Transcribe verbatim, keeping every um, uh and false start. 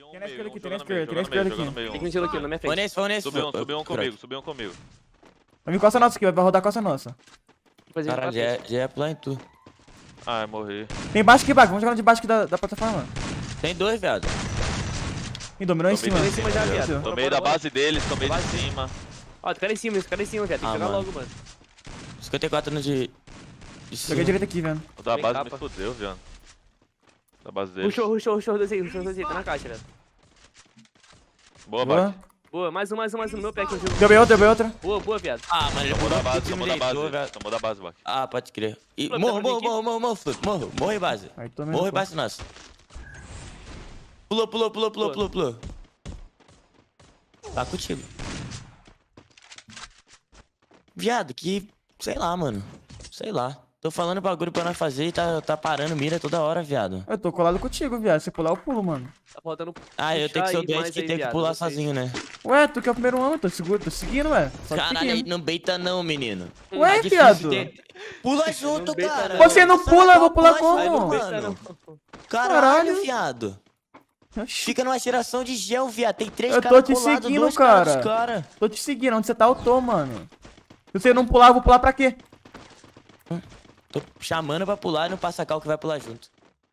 um Tem na meio, esquerda um aqui, tem na jogando meio, esquerda, tem na jogando meio, esquerda jogando aqui. meio, Tem um. que estilo aqui na minha Foi frente. nesse, foi nesse. Subiu um, foi- subiu um croque. comigo, subiu um comigo. Vai vir costa nossa aqui, vai rodar costa nossa. Vou fazer Caralho, pra já frente. é, já é pular em tu. Ai, morri. Tem embaixo aqui, Baco. Vamos jogar de baixo aqui da, da plataforma. Tem dois, viado. Ih, dominou em Tomei cima. de em cima já, viado. viado. Tomei Bora, da bora. base deles, tomei de cima. Ó, esse cara em cima, esse cara em cima, velho. Tem que Ah, jogar mano. logo, mano. cinquenta e quatro no de... de cima. Joguei direito aqui, velho. O da Vem base capa. me fudeu, viado. Da base deles. Rushou, rushou, rushou, dois aí, rushou, dois aí. Tá na caixa, velho. Boa, Boa. Bate. Boa, mais um, mais um, mais um. Meu pé que eu jogo. Deu bem outra, deu bem outra. Boa, boa, viado. Ah, mano, ele Tomou pulou da base, tudo e me tomou da deitou, base. velho. Tomou da base, Bate. Ah, pode crer. E Pô, morro, tá morro, pra morro, morro, morro, morro, morro, morro e base. Aí tomei. Morro no e cu. base nossa. Pulou, pulou, pulou, pulou, pulou, pulou. Tá contigo. Viado, que... Sei lá, mano. Sei lá. Tô falando bagulho pra nós fazer e tá, tá parando mira toda hora, viado. Eu tô colado contigo, viado. Se pular, eu pulo, mano. Tá faltando. Ah, eu tenho que ser o puxar aí doente mais que aí, tem que viado, pular vocês. sozinho, né? Ué, tu que é o primeiro homem, tô, seguro, tô seguindo, ué. Só te Caralho, aí seguindo. não beita não, menino. Ué, Tá difícil viado. ter- Pula junto, beita cara. não. Você não Só pula, dá eu vou pra pular pular como? junto, Eita, mano. não. Caralho, Caralho. viado. Oxi, Fica numa tiração de gel, viado. Tem três Eu tô caras te colados, seguindo, dois caras cara. dos cara. tô te seguindo. Onde você tá, eu tô, mano. Se você não pular, eu vou pular pra quê? Tô chamando pra pular e não passa cal que vai pular junto.